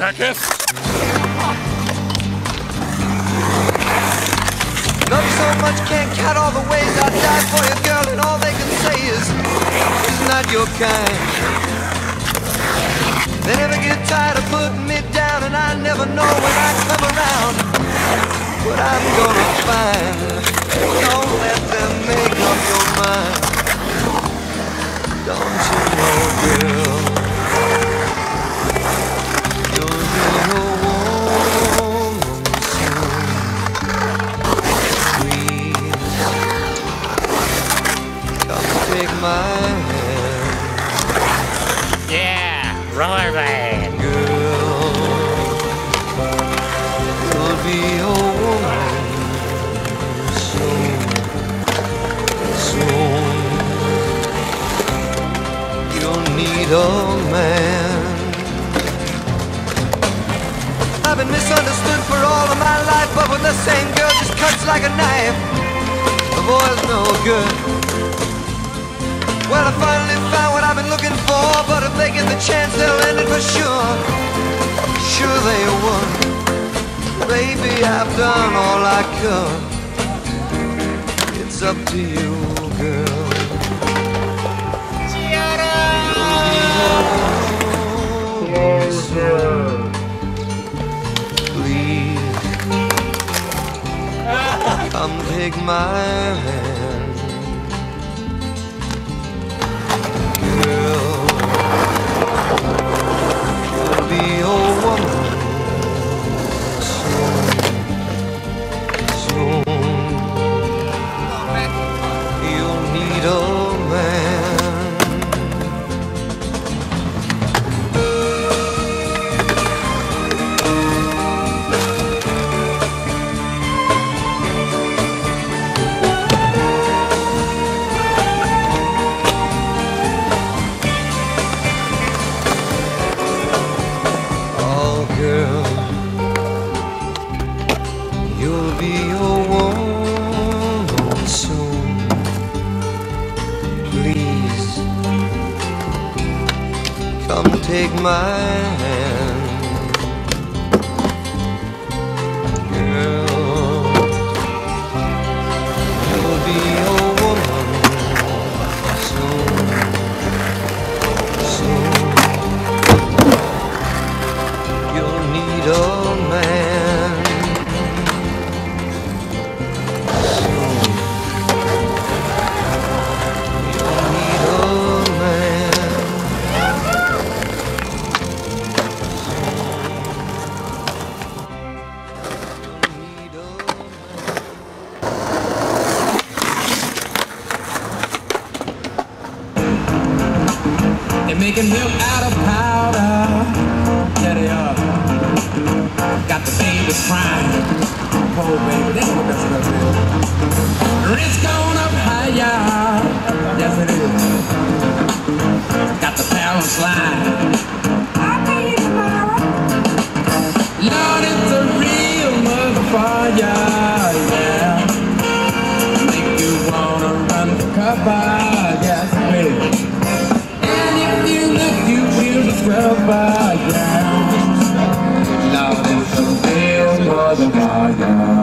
jackass! Love you so much, can't count all the ways I died for you, girl, and all they can say is, it's not your kind. They never get tired of putting me down, and I never know when I come around what I'm gonna find. Don't let them make up your mind. Don't you know, girl, you'll be a woman soon. Please, come take my hand. Yeah, rollerblade. Girl, you'll be a woman soon, soon. You'll need a man. I've been misunderstood for all of my life, but with the same girl just cuts like a knife. The boy's no good. Well, I finally found what I've been looking for, but if they get the chance, they'll end it for sure. Sure they would. Baby, I've done all I could. It's up to you, girl. Please, come take my hand. Girl, you'll be a woman soon, soon. You'll need a man. Girl, you'll be a woman soon. Please, come take my hand. Girl, you'll be a woman soon, soon. You'll need a man soon. You'll need a man soon. They're making milk out of powder. Yeah, they are. Got the babies crying. Poor baby, they know what that's about. Rent's gone up higher. Yes, it is. Got the parents lying. I'll pay you tomorrow. Lord, it's a real motherfucker. Yeah. Make you wanna run for cover. Yes, it is. And if you look, you feel the scrubber. Yeah. Lord, it's a real motherfucker.